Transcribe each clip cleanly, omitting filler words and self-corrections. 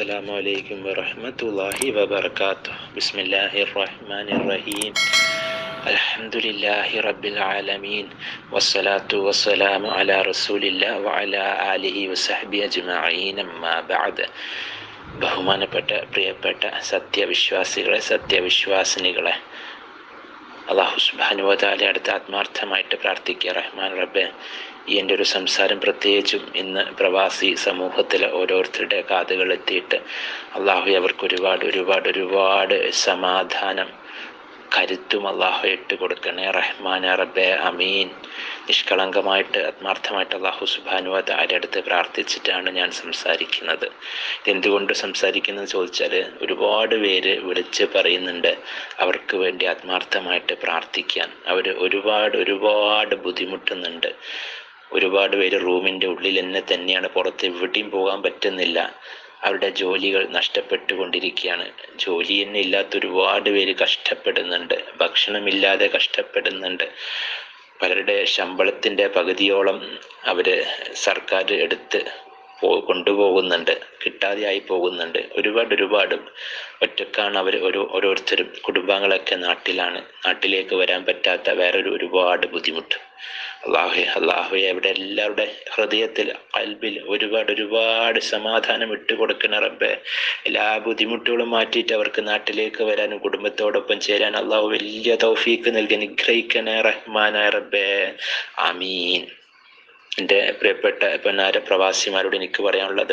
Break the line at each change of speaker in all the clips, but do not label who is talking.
അസ്സലാമു അലൈക്കും വറഹ്മത്തുള്ളാഹി വബറകാതുഹു. ബിസ്മില്ലാഹിർ റഹ്മാനിർ റഹീം. അൽഹംദുലില്ലാഹി റബ്ബിൽ ആലമീൻ. വസ്സലാത്തു വസ്സലാമു അലാ റസൂലില്ലാഹി വഅലാ ആലിഹി വസഹ്ബിഹി അജ്മഈൻ. അമ്മാ ബഅദ്. ബഹുമാനപ്പെട്ട പ്രിയപ്പെട്ട സത്യവിശ്വാസികളെ, സത്യവിശ്വാസിനികളെ, അല്ലാഹു സുബ്ഹാനഹു വ തആല അടുത്ത് ആത്മാർത്ഥമായിട്ട് പ്രാർത്ഥിക്കുക. റഹ്മാൻ റബ്ബേ, എൻ്റെ ഒരു സംസാരം പ്രത്യേകിച്ചും ഇന്ന് പ്രവാസി സമൂഹത്തിലെ ഓരോരുത്തരുടെ കാതുകൾ എത്തിയിട്ട് അള്ളാഹു അവർക്ക് ഒരുപാട് സമാധാനം, കരുത്തും അള്ളാഹു ഇട്ട് കൊടുക്കണേ. റഹ്മാൻ റബ്ബേ, അമീൻ. നിഷ്കളങ്കമായിട്ട് ആത്മാർത്ഥമായിട്ട് അള്ളാഹു സുബ്ഹാനഹു വ തആല അടുത്ത് പ്രാർത്ഥിച്ചിട്ടാണ് ഞാൻ സംസാരിക്കുന്നത്. എന്തുകൊണ്ട് സംസാരിക്കുന്നത് ചോദിച്ചാൽ, ഒരുപാട് പേര് വിളിച്ച് പറയുന്നുണ്ട് അവർക്ക് വേണ്ടി ആത്മാർത്ഥമായിട്ട് പ്രാർത്ഥിക്കാൻ. അവർ ഒരുപാട് ബുദ്ധിമുട്ടുന്നുണ്ട്. ഒരുപാട് പേര് റൂമിൻ്റെ ഉള്ളിൽ തന്നെയാണ്, പുറത്ത് എവിടെയും പോകാൻ പറ്റുന്നില്ല. അവരുടെ ജോലികൾ നഷ്ടപ്പെട്ടുകൊണ്ടിരിക്കുകയാണ്. ജോലി തന്നെ ഇല്ലാത്ത ഒരുപാട് പേര് കഷ്ടപ്പെടുന്നുണ്ട്. ഭക്ഷണമില്ലാതെ കഷ്ടപ്പെടുന്നുണ്ട്. പലരുടെ ശമ്പളത്തിൻ്റെ പകുതിയോളം അവർ സർക്കാർ എടുത്ത് കൊണ്ടുപോകുന്നുണ്ട്, കിട്ടാതെയായി പോകുന്നുണ്ട്. ഒരുപാട് ഒറ്റക്കാണ് അവർ. ഓരോരുത്തരും കുടുംബാംഗങ്ങളൊക്കെ നാട്ടിലാണ്. നാട്ടിലേക്ക് വരാൻ പറ്റാത്ത വേറൊരു ഒരുപാട് ബുദ്ധിമുട്ട്. അള്ളാഹുവെ അവിടെ എല്ലാവരുടെ ഹൃദയത്തിൽ, ഖൽബിൽ ഒരുപാട് സമാധാനം ഇട്ട് കൊടുക്കണ റബ്ബേ. എല്ലാ ബുദ്ധിമുട്ടുകളും മാറ്റിയിട്ട് അവർക്ക് നാട്ടിലേക്ക് വരാനും കുടുംബത്തോടൊപ്പം ചേരാൻ അള്ളാഹു വലിയ തൗഫീക്ക് നൽകി അനുഗ്രഹിക്കണേ. റഹ്മാനായ റബ്ബേ, ആമീൻ. എൻ്റെ പ്രിയപ്പെട്ട പൊന്നാര പ്രവാസിമാരോട് എനിക്ക് പറയാനുള്ളത്,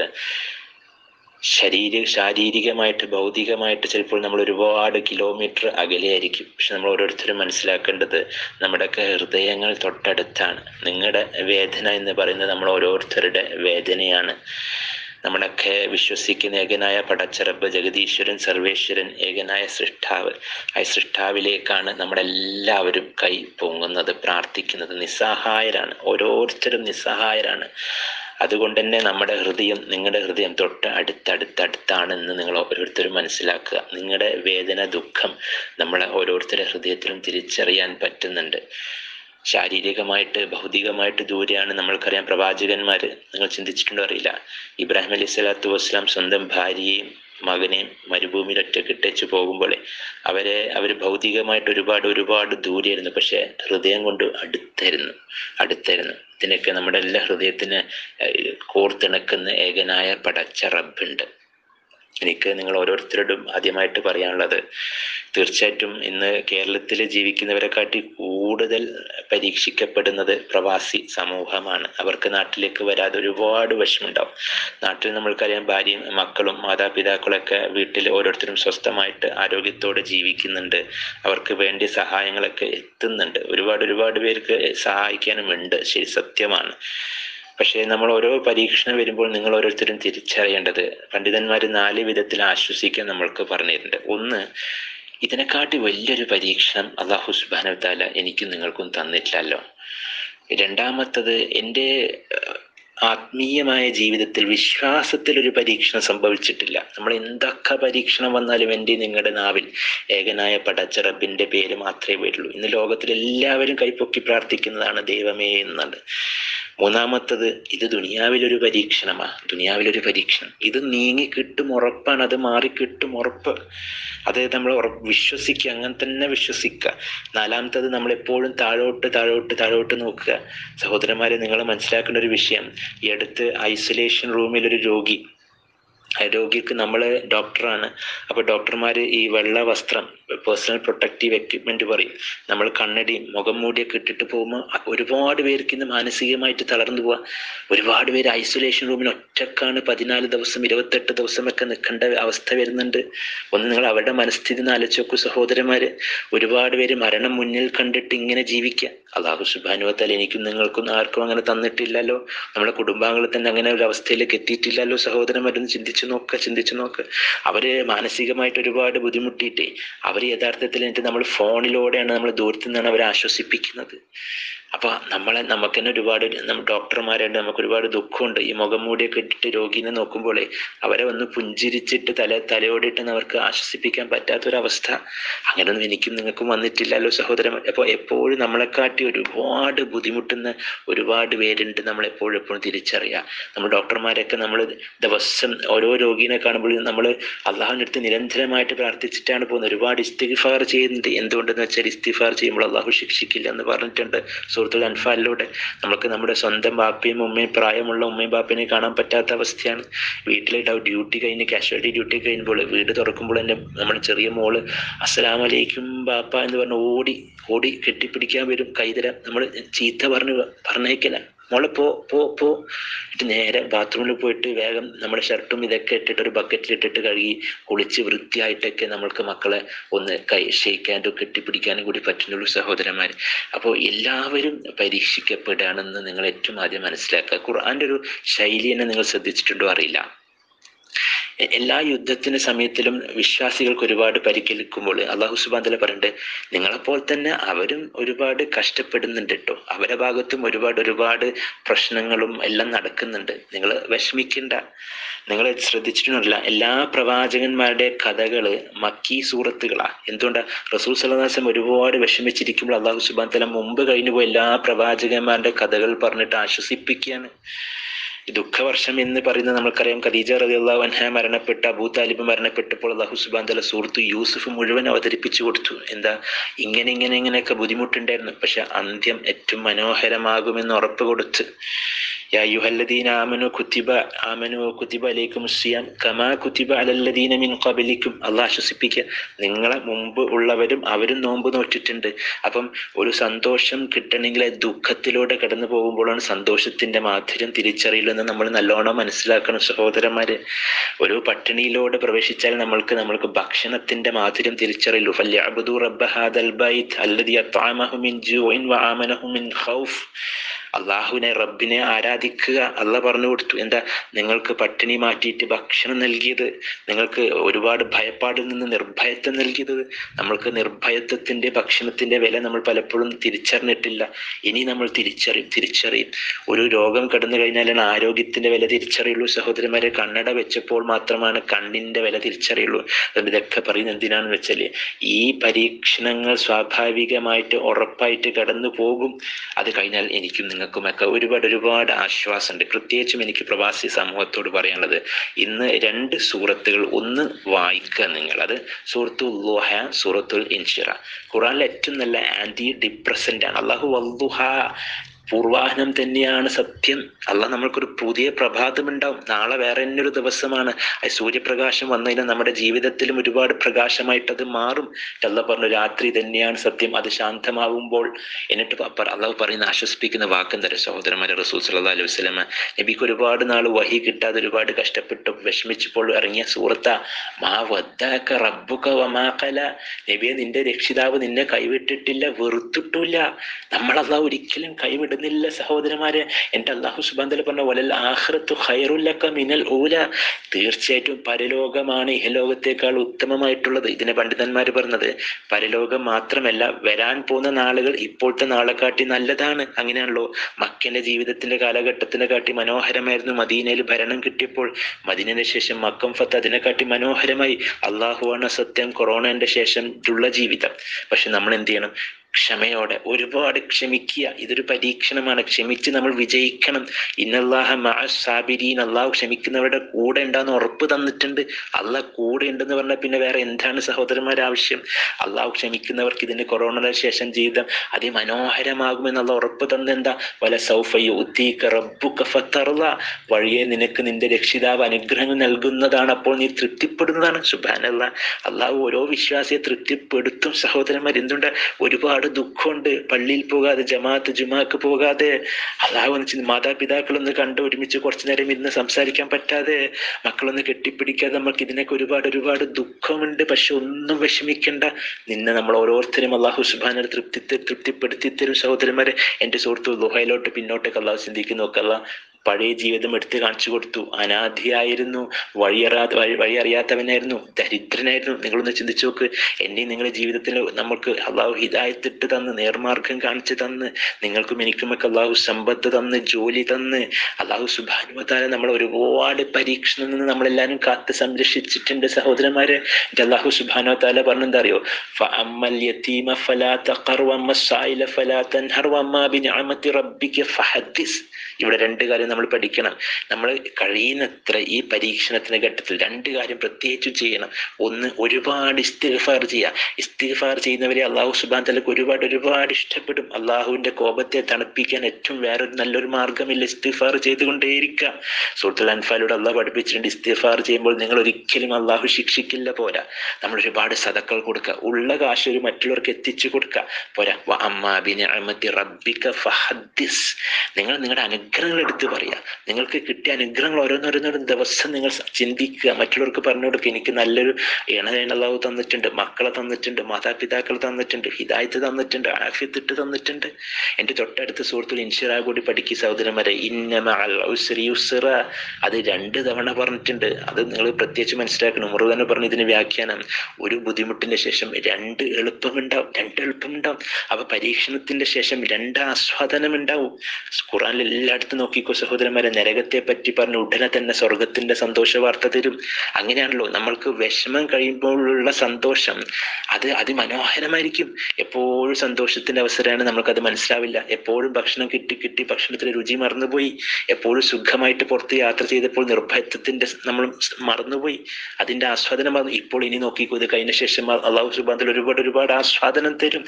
ശാരീരികമായിട്ട് ഭൗതികമായിട്ട് ചിലപ്പോൾ നമ്മൾ ഒരുപാട് കിലോമീറ്റർ അകലെയായിരിക്കും. പക്ഷെ നമ്മൾ ഓരോരുത്തരും മനസ്സിലാക്കേണ്ടത്, നമ്മുടെയൊക്കെ ഹൃദയങ്ങൾ തൊട്ടടുത്താണ്. നിങ്ങളുടെ വേദന എന്ന് പറയുന്നത് നമ്മൾ ഓരോരുത്തരുടെ വേദനയാണ്. നമ്മളൊക്കെ വിശ്വസിക്കുന്ന ഏകനായ പടച്ചറബ്, ജഗദീശ്വരൻ, സർവേശ്വരൻ, ഏകനായ സൃഷ്ടാവ്, ആ സൃഷ്ടാവിലേക്കാണ് നമ്മളെല്ലാവരും കൈ പൊങ്ങുന്നത്, പ്രാർത്ഥിക്കുന്നത്. നിസ്സഹായരാണ്, ഓരോരുത്തരും നിസ്സഹായരാണ്. അതുകൊണ്ട് തന്നെ നമ്മുടെ ഹൃദയം, നിങ്ങളുടെ ഹൃദയം തൊട്ട് അടുത്താണെന്ന് നിങ്ങൾ ഓരോരുത്തരും മനസ്സിലാക്കുക. നിങ്ങളുടെ വേദന, ദുഃഖം നമ്മളെ ഓരോരുത്തരുടെ ഹൃദയത്തിലും തിരിച്ചറിയാൻ പറ്റുന്നുണ്ട്. ശാരീരികമായിട്ട് ഭൗതികമായിട്ട് ദൂരെയാണ്. നമ്മൾക്കറിയാം, പ്രവാചകന്മാർ, നിങ്ങൾ ചിന്തിച്ചിട്ടുണ്ടോ അറിയില്ല, ഇബ്രാഹിം അലൈഹി സ്വലാത്തു വസ്സലാം സ്വന്തം ഭാര്യയെയും മകനെയും മരുഭൂമിയിൽ ഒറ്റക്കിട്ടേച്ച് പോകുമ്പോൾ അവർ ഭൗതികമായിട്ട് ഒരുപാട് ദൂരെയായിരുന്നു. പക്ഷെ ഹൃദയം കൊണ്ട് അടുത്തായിരുന്നു. ഇതിനൊക്കെ നമ്മുടെ എല്ലാ ഹൃദയത്തിന് കോർത്തിണക്കുന്ന ഏകനായ പടച്ച റബ്ബുണ്ട്. എനിക്ക് നിങ്ങൾ ഓരോരുത്തരോടും ആദ്യമായിട്ട് പറയാനുള്ളത്, തീർച്ചയായിട്ടും ഇന്ന് കേരളത്തിൽ ജീവിക്കുന്നവരെക്കാട്ടി കൂടുതൽ പരീക്ഷിക്കപ്പെടുന്നത് പ്രവാസി സമൂഹമാണ്. അവർക്ക് നാട്ടിലേക്ക് വരാതെ ഒരുപാട് വിഷമമുണ്ടാവും. നാട്ടിൽ നമ്മൾക്കറിയാം, ഭാര്യയും മക്കളും മാതാപിതാക്കളൊക്കെ വീട്ടിൽ ഓരോരുത്തരും സ്വസ്ഥമായിട്ട് ആരോഗ്യത്തോടെ ജീവിക്കുന്നുണ്ട്. അവർക്ക് വേണ്ടി സഹായങ്ങളൊക്കെ എത്തുന്നുണ്ട്. ഒരുപാട് പേർക്ക് സഹായിക്കാനും ഉണ്ട്. ശരി, സത്യമാണ്. പക്ഷേ നമ്മൾ ഓരോ പരീക്ഷണം വരുമ്പോൾ നിങ്ങൾ ഓരോരുത്തരും തിരിച്ചറിയേണ്ടത്, പണ്ഡിതന്മാർ 4 വിധത്തിൽ ആശ്വസിക്കാൻ നമ്മൾക്ക് പറഞ്ഞിട്ടുണ്ട്. ഒന്ന്, ഇതിനെക്കാട്ടി വലിയൊരു പരീക്ഷണം അല്ലാഹു സുബ്ഹാനഹു വ തആല എനിക്കും നിങ്ങൾക്കും തന്നിട്ടില്ലല്ലോ. രണ്ടാമത്തത്, എൻ്റെ ആത്മീയമായ ജീവിതത്തിൽ, വിശ്വാസത്തിൽ ഒരു പരീക്ഷണം സംഭവിച്ചിട്ടില്ല. നമ്മൾ എന്തൊക്കെ പരീക്ഷണം വന്നാലും എൻ്റെ നിങ്ങളുടെ നാവിൽ ഏകനായ പടച്ച റബ്ബിൻ്റെ പേര് മാത്രമേ വരുള്ളൂ. ഇന്ന് ലോകത്തിൽ എല്ലാവരും കൈപ്പൊക്കി പ്രാർത്ഥിക്കുന്നതാണ് ദൈവമേ എന്നത്. മൂന്നാമത്തത്, ഇത് ദുനിയാവിലൊരു പരീക്ഷണം. ഇത് നീങ്ങി കിട്ടും ഉറപ്പാണ്, അത് മാറി കിട്ടും ഉറപ്പ്. അത് നമ്മൾ വിശ്വസിക്കുക, അങ്ങനെ തന്നെ വിശ്വസിക്കുക. നാലാമത്തത്, നമ്മളെപ്പോഴും താഴോട്ട് നോക്കുക. സഹോദരന്മാരെ, നിങ്ങൾ മനസ്സിലാക്കേണ്ട ഒരു വിഷയം, ഈ അടുത്ത് ഐസൊലേഷൻ റൂമിൽ ഒരു രോഗിക്ക് നമ്മൾ ഡോക്ടറാണ്. അപ്പോൾ ഡോക്ടർമാർ ഈ വെള്ള വസ്ത്രം, പേഴ്സണൽ പ്രൊട്ടക്റ്റീവ് എക്യുപ്മെന്റ് പറയും, നമ്മൾ കണ്ണടിയും മുഖം മൂടിയൊക്കെ ഇട്ടിട്ട് പോകുമ്പോൾ ഒരുപാട് പേർക്ക് ഇന്ന് മാനസികമായിട്ട് തളർന്നു പോവാ. ഒരുപാട് പേര് ഐസൊലേഷൻ റൂമിൽ ഒറ്റക്കാണ് 14 ദിവസം 28 ദിവസമൊക്കെ നിൽക്കേണ്ട അവസ്ഥ വരുന്നുണ്ട്. ഒന്ന് നിങ്ങൾ അവരുടെ മനസ്ഥിതി ആലോചിച്ച് നോക്കൂ സഹോദരന്മാര്. ഒരുപാട് പേര് മരണം മുന്നിൽ കണ്ടിട്ട് ഇങ്ങനെ ജീവിക്കുക. അല്ലാഹു സുബ്ഹാനഹു വ തആല എനിക്കും നിങ്ങൾക്കും ആർക്കും അങ്ങനെ തന്നിട്ടില്ലല്ലോ. നമ്മുടെ കുടുംബാംഗങ്ങൾ തന്നെ അങ്ങനെ ഒരു അവസ്ഥയിലേക്ക് എത്തിയിട്ടില്ലല്ലോ. സഹോദരന്മാരൊന്ന് ചിന്തിച്ചു നോക്ക്. അവര് മാനസികമായിട്ട് ഒരുപാട് ബുദ്ധിമുട്ടിയിട്ടേ അവർ യഥാർത്ഥത്തിൽ നമ്മൾ ഫോണിലൂടെയാണ്, നമ്മൾ ദൂരത്തു നിന്നാണ് അവരെ ആശ്വസിപ്പിക്കുന്നത്. അപ്പൊ നമുക്ക് തന്നെ ഒരുപാട് ഡോക്ടർമാരുണ്ട്, നമുക്ക് ഒരുപാട് ദുഃഖമുണ്ട്. ഈ മുഖം മൂടിയൊക്കെ ഇട്ടിട്ട് രോഗീനെ നോക്കുമ്പോൾ അവരെ ഒന്ന് പുഞ്ചിരിച്ചിട്ട് തലയോടിട്ട് അവർക്ക് ആശ്വസിപ്പിക്കാൻ പറ്റാത്തൊരവസ്ഥ. അങ്ങനെയൊന്നും എനിക്കും നിങ്ങൾക്കും വന്നിട്ടില്ലല്ലോ സഹോദരൻ. അപ്പോൾ എപ്പോഴും നമ്മളെക്കാട്ടി ഒരുപാട് ബുദ്ധിമുട്ടുന്ന ഒരുപാട് പേരുണ്ട്. നമ്മളെപ്പോഴും എപ്പോഴും തിരിച്ചറിയുക. നമ്മൾ ഡോക്ടർമാരൊക്കെ നമ്മൾ ദിവസം ഓരോ രോഗീനെ കാണുമ്പോൾ നമ്മൾ അള്ളാഹുവിൻ്റെ അടുത്ത് നിരന്തരമായിട്ട് പ്രാർത്ഥിച്ചിട്ടാണ് പോകുന്നത്. ഒരുപാട് ഇസ്തിഗ്ഫാർ ചെയ്യുന്നുണ്ട്. എന്തുകൊണ്ടെന്ന് വെച്ചാൽ ഇസ്തിഗ്ഫാർ ചെയ്യുമ്പോൾ അള്ളാഹു ശിക്ഷിക്കില്ല എന്ന് പറഞ്ഞിട്ടുണ്ട് സൂറത്തുൽ അൻഫാലിലൂടെ. നമുക്ക് നമ്മുടെ സ്വന്തം ബാപ്പയും ഉമ്മയും, പ്രായമുള്ള ഉമ്മയും ബാപ്പനെ കാണാൻ പറ്റാത്ത അവസ്ഥയാണ്. വീട്ടിലെ ഡ്യൂട്ടി കഴിഞ്ഞ് കാഷ്വാലിറ്റി ഡ്യൂട്ടി കഴിയുമ്പോൾ വീട് തുറക്കുമ്പോൾ തന്നെ നമ്മുടെ ചെറിയ മോള് അസ്സലാമു അലൈക്കും ബാപ്പ എന്ന് പറഞ്ഞ് ഓടി കെട്ടിപ്പിടിക്കാൻ വരും. കൈതരാം നമ്മൾ ചീത്ത പറഞ്ഞേക്കില്ല. മോളെ പോ ഇട്ട് നേരെ ബാത്റൂമിൽ പോയിട്ട് വേഗം നമ്മുടെ ഷർട്ടും ഇതൊക്കെ ഇട്ടിട്ട് ഒരു ബക്കറ്റിലിട്ടിട്ട് കഴുകി കുളിച്ച് വൃത്തിയായിട്ടൊക്കെ നമ്മൾക്ക് മക്കളെ ഒന്ന് ഷെയ്ക്കാനും കെട്ടിപ്പിടിക്കാനും കൂടി പറ്റുന്നുള്ളൂ സഹോദരന്മാർ. അപ്പോൾ എല്ലാവരും പരീക്ഷിക്കപ്പെടുകയാണെന്ന് നിങ്ങൾ ഏറ്റവും ആദ്യം മനസ്സിലാക്കുക. ഖുർആന്റെ ഒരു ശൈലി തന്നെ നിങ്ങൾ ശ്രദ്ധിച്ചിട്ടുണ്ടോ അറിയില്ല. എല്ലാ യുദ്ധത്തിന്റെ സമയത്തിലും വിശ്വാസികൾക്ക് ഒരുപാട് പരിക്കേൽക്കുമ്പോൾ അള്ളാഹു സുബ്ഹാനഹു വ തആല പറയുന്നുണ്ട്, നിങ്ങളെപ്പോലെ തന്നെ അവരും ഒരുപാട് കഷ്ടപ്പെടുന്നുണ്ട് കേട്ടോ. അവരുടെ ഭാഗത്തും ഒരുപാട് പ്രശ്നങ്ങളും എല്ലാം നടക്കുന്നുണ്ട്. നിങ്ങൾ വിഷമിക്കണ്ട. നിങ്ങൾ ശ്രദ്ധിച്ചിട്ടുണ്ടല്ല, എല്ലാ പ്രവാചകന്മാരുടെ കഥകള് മക്കി സൂറത്തുകളാ. എന്തുകൊണ്ടാ? റസൂൽ സ്വല്ലല്ലാഹു അലൈഹി വസല്ലം ഒരുപാട് വിഷമിച്ചിരിക്കുമ്പോൾ അള്ളാഹു സുബ്ഹാനഹു വ തആല മുമ്പ് കഴിഞ്ഞു പോയ എല്ലാ പ്രവാചകന്മാരുടെ കഥകൾ പറഞ്ഞിട്ട് ആശ്വസിപ്പിക്കുകയാണ്. ദുഃഖവർഷം എന്ന് പറയുന്നത് നമുക്കറിയാം. ഖദീജ റളിയല്ലാഹു അൻഹ മരണപ്പെട്ട, അബൂ താലിബ് മരണപ്പെട്ടപ്പോൾ അല്ലാഹു സുബ്ഹാനഹു വ തആല സൂറത്ത് യൂസുഫ് മുഴുവൻ അവതരിപ്പിച്ചു കൊടുത്തു. എന്താ? ഇങ്ങനെയൊക്കെ ബുദ്ധിമുട്ടുണ്ടായിരുന്നു, പക്ഷെ അന്ത്യം ഏറ്റവും മനോഹരമാകുമെന്ന് ഉറപ്പ് കൊടുത്ത്. യാ അയ്യുഹല്ലദീന ആമനു കുതിബ അലൈക്കുമുസ് സിയാം കമാ കുതിബ അലല്ലദീന മിൻ ഖബലിക്കും. അല്ലാഹു ആശ്വസിപ്പിക്കുക, നിങ്ങളെ മുമ്പ് ഉള്ളവരും അവരും നോമ്പ് നോറ്റിട്ടുണ്ട്. അപ്പം ഒരു സന്തോഷം കിട്ടണമെങ്കിൽ ദുഃഖത്തിലൂടെ കടന്നു പോകുമ്പോഴാണ് സന്തോഷത്തിന്റെ മാധുര്യം തിരിച്ചറിയില്ലെന്ന് നമ്മൾ നല്ലോണം മനസ്സിലാക്കണം സഹോദരന്മാര്. ഒരു പട്ടിണിയിലൂടെ പ്രവേശിച്ചാൽ നമ്മൾക്ക് ഭക്ഷണത്തിന്റെ മാധുര്യം തിരിച്ചറിയുള്ളൂ. ഫല്യഅബ്ദു റബ്ബ ഹാദൽ ബൈത്ത് അല്ലദീ അത്അമഹു മിൻ ജൂഇൻ വആമനഹു മിൻ ഖൗഫ്. അള്ളാഹുവിനെ, റബ്ബിനെ ആരാധിക്കുക. അള്ളാഹ് പറഞ്ഞു കൊടുത്തു. എന്താ? നിങ്ങൾക്ക് പട്ടിണി മാറ്റിയിട്ട് ഭക്ഷണം നൽകിയത്, നിങ്ങൾക്ക് ഒരുപാട് ഭയപ്പാടിൽ നിന്ന് നിർഭയത്വം നൽകിയത്. നമ്മൾക്ക് നിർഭയത്വത്തിന്റെ ഭക്ഷണത്തിന്റെ വില നമ്മൾ പലപ്പോഴും തിരിച്ചറിഞ്ഞിട്ടില്ല. ഇനി നമ്മൾ തിരിച്ചറിയും. ഒരു രോഗം കടന്നു കഴിഞ്ഞാലാണ് ആരോഗ്യത്തിന്റെ വില തിരിച്ചറിയുള്ളൂ സഹോദരന്മാരെ. കണ്ണട വെച്ചപ്പോൾ മാത്രമാണ് കണ്ണിന്റെ വില തിരിച്ചറിയുള്ളൂ. അതുകൊണ്ട് ഇതൊക്കെ പറയുന്നത് എന്തിനാണെന്ന് വെച്ചാൽ ഈ പരീക്ഷണങ്ങൾ സ്വാഭാവികമായിട്ട് ഉറപ്പായിട്ട് കടന്നു പോകും. അത് കഴിഞ്ഞാൽ എനിക്കും നിങ്ങൾക്കുമൊക്കെ ഒരുപാട് ആശ്വാസമുണ്ട്. പ്രത്യേകിച്ചും എനിക്ക് പ്രവാസി സമൂഹത്തോട് പറയാനുള്ളത്, ഇന്ന് 2 സൂറത്തുകൾ ഒന്ന് വായിക്കുക നിങ്ങൾ. അത് സൂറത്തുൽ ളുഹ, സൂറത്തുൽ ഇൻഷിറ. ഖുർആനിലെ ഏറ്റവും നല്ല ആന്റി ഡിപ്രസന്റ് ആണ്. അല്ലാഹു വദ്ദുഹ, പൂർവാഹനം തന്നെയാണ് സത്യം. അള്ളാഹ് നമ്മൾക്കൊരു പുതിയ പ്രഭാതം ഉണ്ടാവും. നാളെ വേറെ ഒരു ദിവസമാണ്. സൂര്യപ്രകാശം വന്നു കഴിഞ്ഞാൽ നമ്മുടെ ജീവിതത്തിലും ഒരുപാട് പ്രകാശമായിട്ട് അത് മാറും. അള്ളാഹ് പറഞ്ഞു, രാത്രി തന്നെയാണ് സത്യം, അത് ശാന്തമാവുമ്പോൾ. എന്നിട്ട് അള്ളാഹു പറയുന്ന ആശ്വസിപ്പിക്കുന്ന വാക്കെന്തര സഹോദരന്മാരെ, റസൂൽ സല്ലല്ലാഹു അലൈഹി വസല്ലം നബിക്ക് ഒരുപാട് നാൾ വഹി കിട്ടാതെ ഒരുപാട് കഷ്ടപ്പെട്ടു വിഷമിച്ചപ്പോൾ ഇറങ്ങിയ സൂറത്താ മാ വദ്ദഅക റബ്ബുക വമാ ഖല. നബിയെ, നിന്റെ രക്ഷിതാവ് നിന്നെ കൈവിട്ടിട്ടില്ല, വെറുത്തിട്ടില്ല. നമ്മളല്ലാഹു ഒരിക്കലും കൈവിടുന്നില്ല സഹോദരന്മാരെ. എൻ്റെ അല്ലാഹു സുബ്ഹാനഹു വ തആല പറഞ്ഞ വലൽ ആഖിറത്തു ഖൈറുൽ ലക മിനൽ ഊല. തീർച്ചയായിട്ടും പരലോകമാണ് ഇഹലോകത്തേക്കാൾ ഉത്തമമായിട്ടുള്ളത്. ഇതിനെ പണ്ഡിതന്മാർ പറഞ്ഞത് പരലോകം മാത്രമല്ല, വരാൻ പോകുന്ന നാളുകൾ ഇപ്പോഴത്തെ നാളെക്കാട്ടി നല്ലതാണ്. അങ്ങനെയാണല്ലോ. മക്കന്റെ ജീവിതത്തിന്റെ കാലഘട്ടത്തിനെ കാട്ടി മനോഹരമായിരുന്നു മദീനയിൽ ഭരണം കിട്ടിയപ്പോൾ. മദീനയുടെ ശേഷം മക്കം ഫത്ത് അതിനെക്കാട്ടി മനോഹരമായി. അള്ളാഹുവാണ് സത്യം. കൊറോണന്റെ ശേഷം ഉള്ള ജീവിതം. പക്ഷെ നമ്മൾ എന്ത് ചെയ്യണം? ക്ഷമയോടെ ഒരുപാട് ക്ഷമിക്കുക. ഇതൊരു പരീക്ഷണമാണ്. ക്ഷമിച്ച് നമ്മൾ വിജയിക്കണം. ഇന്നല്ലാഹ മഅസ് സാബിരീൻ. അള്ളാഹു ക്ഷമിക്കുന്നവരുടെ കൂടെ ഉണ്ടാകുന്ന ഉറപ്പ് തന്നിട്ടുണ്ട്. അള്ളാഹ് കൂടെ ഉണ്ടെന്ന് പറഞ്ഞാൽ പിന്നെ വേറെ എന്താണ് സഹോദരന്മാരുടെ ആവശ്യം? അള്ളാഹു ക്ഷമിക്കുന്നവർക്ക് ഇതിന്റെ കൊറോണയുടെ ശേഷം ജീവിതം അതിമനോഹരമാകുമെന്നുള്ള ഉറപ്പ് തന്നെന്താ? വല സൗഫ യുഅ്തീക റബ്ബുക ഫതർള. വഴിയെ നിനക്ക് നിന്റെ രക്ഷിതാവ് അനുഗ്രഹങ്ങൾ നൽകുന്നതാണ്, അപ്പോൾ നീ തൃപ്തിപ്പെടുന്നതാണ്. സുബ്ഹാനല്ലാഹ്. അള്ളാഹു ഓരോ വിശ്വാസിയെ തൃപ്തിപ്പെടുത്തും സഹോദരന്മാർ. എന്തുകൊണ്ട്? ഒരുപാട് ദുഃഖമുണ്ട്. പള്ളിയിൽ പോകാതെ, ജുമാക്ക് പോകാതെ, അള്ളാഹു മാതാപിതാക്കളൊന്ന് കണ്ട് ഒരുമിച്ച് കുറച്ചു നേരം ഇരുന്ന് സംസാരിക്കാൻ പറ്റാതെ, മക്കളൊന്ന് കെട്ടിപ്പിടിക്കാതെ, നമ്മൾക്ക് ഇതിനൊക്കെ ഒരുപാട് ദുഃഖമുണ്ട്. പക്ഷെ ഒന്നും വിഷമിക്കണ്ട. നിന്നെ നമ്മൾ ഓരോരുത്തരും അള്ളാഹു സുബ്ഹാനഹു തൃപ്തിപ്പെടുത്തി തരും സഹോദരന്മാരെ. എൻ്റെ സുഹൃത്തു ളുഹയിലോട്ട് പിന്നോട്ടേക്ക് അള്ളാഹു ചിന്തിക്കുന്നു നോക്കല്ല. പഴയ ജീവിതം എടുത്ത് കാണിച്ചു കൊടുത്തു. അനാഥയായിരുന്നു, വഴി അറിയാത്തവനായിരുന്നു, ദരിദ്രനായിരുന്നു. നിങ്ങളൊന്ന് ചിന്തിച്ചു നോക്ക്. എന്നെയും നിങ്ങളുടെ ജീവിതത്തിൽ നമുക്ക് അള്ളാഹു ഹിദായത്തിട്ട് തന്ന്, നേർമാർഗം കാണിച്ചു തന്ന്, നിങ്ങൾക്കും എനിക്കുമൊക്കെ അള്ളാഹു സമ്പത്ത് തന്ന്, ജോലി തന്ന്, അള്ളാഹു സുബ്ഹാനഹു വ തആല നമ്മളെ ഒരുപാട് പരീക്ഷണത്തിൽ നിന്ന് നമ്മളെല്ലാവരും കാത്ത് സംരക്ഷിച്ചിട്ടുണ്ട് സഹോദരന്മാരെ. അള്ളാഹു സുബ്ഹാനഹു വ തആല പറഞ്ഞെന്താ അറിയോ? ഫഅമ്മൽ യതീമ ഫലാ തഖർ വഅമ്മ സ്സായില ഫലാ തൻഹർ വഅമ്മാ ബിനിഅമതി റബ്ബിക ഫഹദ്ദിസ്. ഇവിടെ രണ്ട് കാര്യം നമ്മൾ പഠിക്കണം. നമ്മൾ കഴിയുന്നത്ര ഈ പരീക്ഷണത്തിന്റെ ഘട്ടത്തിൽ രണ്ട് കാര്യം പ്രത്യേകിച്ചും ചെയ്യണം. ഒന്ന്, ഒരുപാട് ഇസ്തിഗ്ഫാർ ചെയ്യുക. ഇസ്തിഗ്ഫാർ ചെയ്യുന്നവരെ അള്ളാഹു സുബ്ഹാനഹു വ തആലക്ക് ഒരുപാട് ഇഷ്ടപ്പെടും. അള്ളാഹുവിന്റെ കോപത്തെ തണുപ്പിക്കാൻ ഏറ്റവും വേറൊരു നല്ലൊരു മാർഗമില്ല, ഇസ്തിഗ്ഫാർ ചെയ്തുകൊണ്ടേയിരിക്കുക. സൂറത്തുൽ അൻഫാലിലൂടെ അള്ളാഹു പഠിപ്പിച്ചിട്ടുണ്ട്, ഇസ്തിഗ്ഫാർ ചെയ്യുമ്പോൾ നിങ്ങൾ ഒരിക്കലും അള്ളാഹു ശിക്ഷിക്കില്ല. പോരാ, നമ്മൾ ഒരുപാട് സദഖകൾ കൊടുക്കുക, ഉള്ള കാശ് ഒരു മറ്റുള്ളവർക്ക് എത്തിച്ചു കൊടുക്കുക. പോരാ, വഅമ്മാ ബിനിഅമതി റബ്ബിക ഫഹദ്ദിസ്. നിങ്ങൾ നിങ്ങളുടെ അനുഗ്രഹങ്ങൾ എടുത്ത് പറയുക. നിങ്ങൾക്ക് കിട്ടിയ അനുഗ്രഹങ്ങൾ ഓരോന്നോരോന്നോരും ദിവസം നിങ്ങൾ ചിന്തിക്കുക, മറ്റുള്ളവർക്ക് പറഞ്ഞു കൊടുക്കുക. എനിക്ക് നല്ലൊരു അള്ളാഹു തന്നിട്ടുണ്ട്, മക്കളെ തന്നിട്ടുണ്ട്, മാതാപിതാക്കൾ തന്നിട്ടുണ്ട്, ഹിദായത്ത് തന്നിട്ടുണ്ട്, ആഫിയത്ത് ഇട്ട് തന്നിട്ടുണ്ട്. എൻ്റെ തൊട്ടടുത്ത സുഹൃത്തുക്കൾ ഇൻഷിറാ കൂടി പഠിക്കുക സഹോദരന്മാരെ. ഇന്ന മഅൽ ഉസ്രി യുസ്റ, അത് 2 തവണ പറഞ്ഞിട്ടുണ്ട്. അത് നിങ്ങൾ പ്രത്യേകിച്ച് മനസ്സിലാക്കണം. ഉമർ തന്നെ പറഞ്ഞു ഇതിന് വ്യാഖ്യാനം, ഒരു ബുദ്ധിമുട്ടിന്റെ ശേഷം 2 എളുപ്പമുണ്ടാവും, 2 എളുപ്പമുണ്ടാവും. അപ്പൊ പരീക്ഷണത്തിന്റെ ശേഷം 2 ആസ്വാദനം ഉണ്ടാവും. ഖുർആനിൽ എല്ലായിടത്തും നോക്കിക്കോ സഹോദരന്മാരെ, നരകത്തെ പറ്റി പറഞ്ഞ് ഉടനെ തന്നെ സ്വർഗത്തിന്റെ സന്തോഷ വാർത്ത തരും. അങ്ങനെയാണല്ലോ നമ്മൾക്ക് വിഷമം കഴിയുമ്പോഴുള്ള സന്തോഷം, അത് അതിമനോഹരമായിരിക്കും. എപ്പോഴും സന്തോഷത്തിന്റെ അവസരമാണ്, നമ്മൾക്കത് മനസ്സിലാവില്ല. എപ്പോഴും ഭക്ഷണം കിട്ടി ഭക്ഷണത്തിന്റെ രുചി മറന്നുപോയി. എപ്പോഴും സുഖമായിട്ട് പുറത്ത് യാത്ര ചെയ്തപ്പോൾ നിർഭയത്വത്തിന്റെ നമ്മൾ മറന്നുപോയി, അതിന്റെ ആസ്വാദനം മറന്നു. ഇപ്പോൾ ഇനി നോക്കിക്കോ, ഇത് കഴിഞ്ഞ ശേഷം അള്ളാഹു സുബ്ഹാനഹു വ തആല ഒരുപാട് ആസ്വാദനം തരും.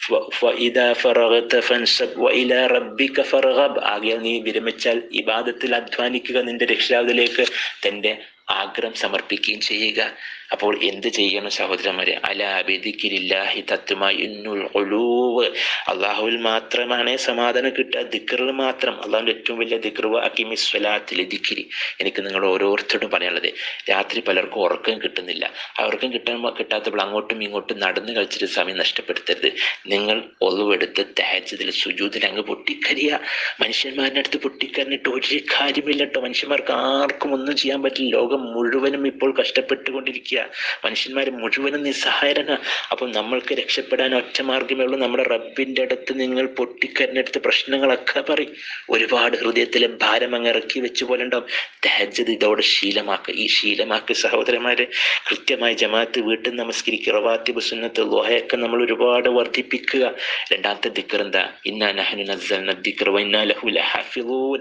ആകയാൽ നീ വിരമിച്ചാൽ ഇബാദത്തിൽ അധ്വാനിക്കുക, നിന്റെ രക്ഷിതാവിലേക്ക് തന്റെ ആഗ്രഹം സമർപ്പിക്കുകയും ചെയ്യുക. അപ്പോൾ എന്ത് ചെയ്യണം സഹോദരന്മാരെ? അലാ ബിദിക്രില്ലാഹി തത്മഇന്നുൽ ഖുലൂബ്. അള്ളാഹുവിൽ മാത്രമാണ് സമാധാനം കിട്ടുക, ദിക്റിൽ മാത്രം. അള്ളാഹുവിന്റെ ഏറ്റവും വലിയ ദിക്ർ അഖീമിസ് സ്വലാത്തി ലിദിക്രി. എനിക്ക് നിങ്ങൾ ഓരോരുത്തരോടും പറയാനുള്ളത്, രാത്രി പലർക്കും ഉറക്കം കിട്ടുന്നില്ല. ആ ഉറക്കം കിട്ടാത്തപ്പോൾ അങ്ങോട്ടും ഇങ്ങോട്ടും നടന്ന് കളിച്ചിട്ട് സമയം നഷ്ടപ്പെടുത്തരുത്. നിങ്ങൾ ഒളിവെടുത്ത് തഹജ്ജുദിൽ സുജൂദിൽ അങ്ങ് പൊട്ടിക്കരിയ. മനുഷ്യന്മാരുടെ അടുത്ത് പൊട്ടിക്കരഞ്ഞിട്ട് ഒരു കാര്യമില്ല കേട്ടോ. മനുഷ്യന്മാർക്ക് ആർക്കും ഒന്നും ചെയ്യാൻ പറ്റില്ല. ലോകം മുഴുവനും ഇപ്പോൾ കഷ്ടപ്പെട്ടുകൊണ്ടിരിക്കുക, മനുഷ്യന്മാർ മുഴുവനും നിസ്സഹായരാണ്. അപ്പം നമ്മൾക്ക് രക്ഷപ്പെടാൻ ഒറ്റ മാർഗമേ ഉള്ളൂ, നമ്മുടെ റബ്ബിന്റെ അടുത്ത് നിങ്ങൾ പൊട്ടിക്കരഞ്ഞെടുത്ത് പ്രശ്നങ്ങളൊക്കെ പറയും. ഒരുപാട് ഹൃദയത്തിലെ ഭാരം അങ്ങ് ഇറക്കി വെച്ച് പോലെ ഉണ്ടാവും. തഹജ്ജുദ് ഇതോടെ ശീലമാക്കുക. ഈ ശീലമാക്കി സഹോദരന്മാരെ, കൃത്യമായി ജമാഅത്ത് വീട്ടിൽ നമസ്കരിക്കുക, റവാത്തിബ് സുന്നത്ത് ളുഹയൊക്കെ നമ്മൾ ഒരുപാട് വർദ്ധിപ്പിക്കുക. രണ്ടാമത്തെ ദിക്ർ എന്താ? ഇന്നാ നഹ്നു നസ്സൽന ദിക്ർ വ ഇന്നാ ലഹു ലഹാഫിളൂൻ.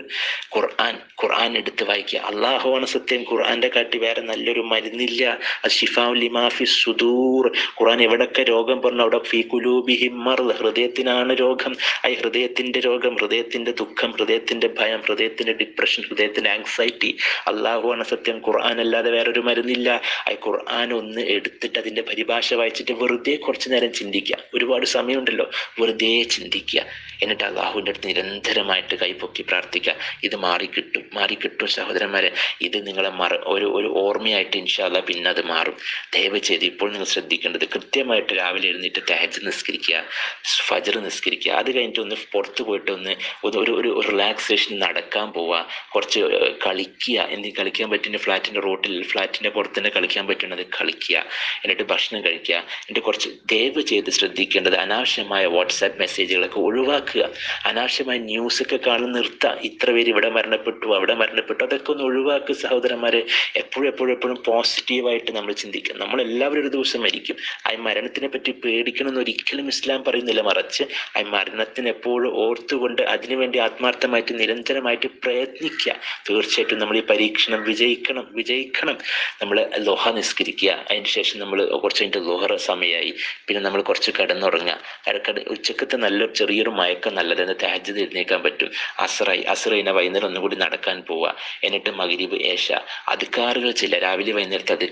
ഖുർആൻ എടുത്ത് വായിക്കുക. അല്ലാഹുവാണ് സത്യം, ഖുർആന്റെ കാട്ടി വേറെ നല്ലൊരു മരുന്നില്ല. അശ്ശിഫാഉ ലിമാ ഫിസ് സുദൂർ. ഖുർആൻ എവിടൊക്കെ രോഗം പറഞ്ഞു അവിടെ ഫീ ഖുലൂബിഹിം മർദ്, ഹൃദയത്തിനാണ് രോഗം. ഹൃദയത്തിന്റെ രോഗം, ഹൃദയത്തിന്റെ ദുഃഖം, ഹൃദയത്തിന്റെ ഭയം, ഹൃദയത്തിന്റെ ഡിപ്രഷൻ, ഹൃദയത്തിന്റെ ആങ്സൈറ്റി. അല്ലാഹുവാണ് സത്യം, ഖുർആൻ അല്ലാതെ വേറൊരു മരുന്നില്ല. ഖുർആൻ ഒന്ന് എടുത്തിട്ട് അതിന്റെ പരിഭാഷ വായിച്ചിട്ട് വെറുതെ കുറച്ചു നേരം ചിന്തിക്കുക. ഒരുപാട് സമയമുണ്ടല്ലോ, വെറുതെ ചിന്തിക്കുക. എന്നിട്ട് അള്ളാഹുവിൻ്റെ അടുത്ത് നിരന്തരമായിട്ട് കൈപൊക്കി പ്രാർത്ഥിക്കുക. ഇത് മാറിക്കിട്ടും സഹോദരന്മാരെ. ഇത് നിങ്ങളെ ഒരു ഓർമ്മയായിട്ട് ഇൻഷാ അല്ലാഹ് പിന്നെ അത് മാറും. ദയവ് ചെയ്ത് ഇപ്പോൾ നിങ്ങൾ ശ്രദ്ധിക്കേണ്ടത്, കൃത്യമായിട്ട് രാവിലെ എഴുന്നേറ്റ് തഹജ്ജുദ് നിസ്കരിക്കുക, ഫജ്ർ നിസ്കരിക്കുക. അത് കഴിഞ്ഞിട്ട് ഒന്ന് പുറത്ത് പോയിട്ട് ഒരു റിലാക്സേഷൻ നടക്കാൻ പോവുക, കുറച്ച് കളിക്കുക. എന്തെങ്കിലും കളിക്കാൻ പറ്റുന്ന ഫ്ലാറ്റിൻ്റെ പുറത്ത് തന്നെ കളിക്കാൻ പറ്റുന്നത് കളിക്കുക. എന്നിട്ട് ഭക്ഷണം കഴിക്കുക. എന്നിട്ട് കുറച്ച് ദയവ് ചെയ്ത് ശ്രദ്ധിക്കേണ്ടത്, അനാവശ്യമായ വാട്സാപ്പ് മെസ്സേജുകളൊക്കെ ഒഴിവാക്കുക. അനാവശ്യമായ ന്യൂസൊക്കെ കാണുന്ന നിർത്തുക. ഇത്ര പേര് ഇവിടെ മരണപ്പെട്ടു, അവിടെ മരണപ്പെട്ടു, അതൊക്കെ ഒന്ന് ഒഴിവാക്കുക സഹോദരന്മാരെ. എപ്പോഴും പോസിറ്റീവായിട്ട് നമ്മൾ ചിന്തിക്കുക. നമ്മളെല്ലാവരും ഒരു ദിവസം മരിക്കും. ആ മരണത്തിനെ പറ്റി പേടിക്കണമെന്ന് ഒരിക്കലും ഇസ്ലാം പറയുന്നില്ല. മറിച്ച് ആ മരണത്തിന് എപ്പോഴും ഓർത്തുകൊണ്ട് അതിനുവേണ്ടി ആത്മാർത്ഥമായിട്ട് നിരന്തരമായിട്ട് പ്രയത്നിക്കുക. തീർച്ചയായിട്ടും നമ്മൾ ഈ പരീക്ഷണം വിജയിക്കണം. നമ്മൾ ലോഹ നിസ്കരിക്കുക. അതിന് ശേഷം നമ്മൾ കുറച്ച് കഴിഞ്ഞിട്ട് ലോഹറ സമയമായി, പിന്നെ നമ്മൾ കുറച്ച് കിടന്നുറങ്ങുക. ഉച്ചക്കത്തെ നല്ലൊരു ചെറിയൊരു മയക്കം നല്ലതെന്ന് തഹജ്ജുദ് എഴുന്നേക്കാൻ പറ്റും. അസ്റൈന വൈകുന്നേരം ഒന്നുകൂടി നടക്കാൻ പോവുക. എന്നിട്ട് മഗ്രിബ് ഏശ അദ്കാറുകൾ ചില രാവിലെ വൈകുന്നേരത്തെ അദ്കാറുകൾ,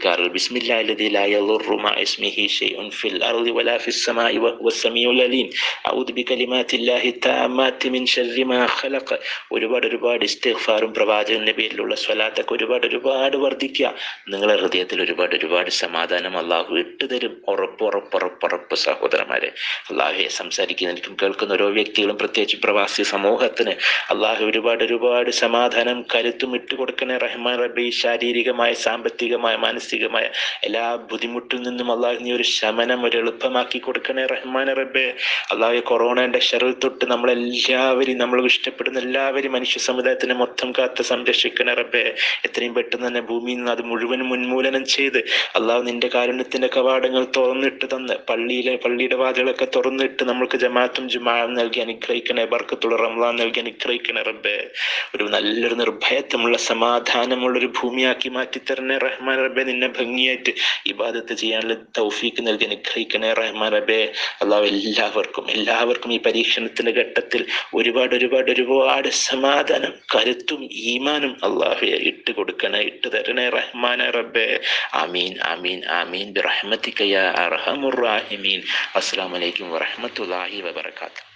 ബിസ്മില്ലാഹി അല്ലദീ ലാ യളുറു മഅ ഇസ്മിഹി ശൈഉൻ ഫിൽ അർളി വലാ ഫിസ് സമാഇ വഹുവസ് സമീഉൽ അലീം അഊദു ബികലിമാത്തില്ലാഹി തആമ്മാതി മിൻ ശർരി മാ ഖലഖ. ഒരുപാട് ഇസ്തിഗ്ഫാറും പ്രവാചകന്റെ പേരിലുള്ള സ്വലാത്തൊക്കെ ഒരുപാട് വർദ്ധിക്കുക. നിങ്ങളുടെ ഹൃദയത്തിൽ ഒരുപാട് സമാധാനം അള്ളാഹു ഇട്ടുതരും. ഉറപ്പ് സഹോദരന്മാരെ. അള്ളാഹുവെ സംസാരിക്കുന്ന എനിക്കും കേൾക്കുന്ന ഓരോ വ്യക്തികളും പ്രത്യേകിച്ച് പ്രവാസി സമൂഹത്തിന് അള്ളാഹു ഒരുപാട് സമാധാനം കരുത്തും ഇട്ടുകൊടുക്കണേ റഹ്മാൻ റബ്ബേ. ശാരീരികമായ സാമ്പത്തികമായ മാനസികമായ എല്ലാ ബുദ്ധിമുട്ടിൽ നിന്നും അള്ളാഹു നീ ഒരു ശമനം ഒരു എളുപ്പമാക്കി കൊടുക്കണേ റഹ്മാൻ റബ്ബേ. അള്ളാഹു കൊറോണയുടെ ശറിൽ തൊട്ട് നമ്മളെല്ലാവരും നമ്മൾ ഇഷ്ടപ്പെടുന്ന എല്ലാവരും മനുഷ്യ സമുദായത്തിനെ മൊത്തം കാത്ത് സംരക്ഷിക്കണേ റബ്ബേ. എത്രയും പെട്ടെന്ന് തന്നെ ഭൂമിയിൽ നിന്ന് അത് മുഴുവനും ഉന്മൂലനം ചെയ്ത് അള്ളാഹു നിന്റെ കാരുണ്യത്തിന്റെ കവാടങ്ങൾ തുറന്നിട്ട് തന്ന് പള്ളിയുടെ വാതിലൊക്കെ തുറന്നിട്ട് നമ്മൾക്ക് ജമാഅത്തും ജുമാഅത്തും നൽകി അനുഗ്രഹിക്കണേ. ബർക്കത്തുള്ള റമളാൻ നൽകി അനുഗ്രഹിക്കണേ റബ്ബേ. ഒരു നല്ലൊരു നിർഭയത്വമുള്ള സമാധാനമുള്ള ഒരു ഭൂമിയാക്കി മാറ്റിത്തരണേ റഹ്മാൻ റബ്ബേ. നിന്നെ ഭംഗിയായിട്ട് ഇബാദത്ത് ചെയ്യാനുള്ള തൗഫീക്ക് നൽകി അനുഗ്രഹിക്കണേ റഹ്മാൻ റബ്ബേ. അള്ളാഹു എല്ലാവർക്കും ഈ പരീക്ഷണത്തിന്റെ ഘട്ടത്തിൽ ഒരുപാട് സമാധാനം കരുത്തും ഈമാനും അള്ളാഹുവെ ഇട്ട് തരണേ റഹ്മാനെ റബ്ബേ. ആമീൻ ബിറഹ്മതിക യാ അർഹമുർ റാഹിമീൻ. അസ്സലാമു അലൈക്കും വറഹ്മത്തുള്ളാഹി വബറകാതുഹു.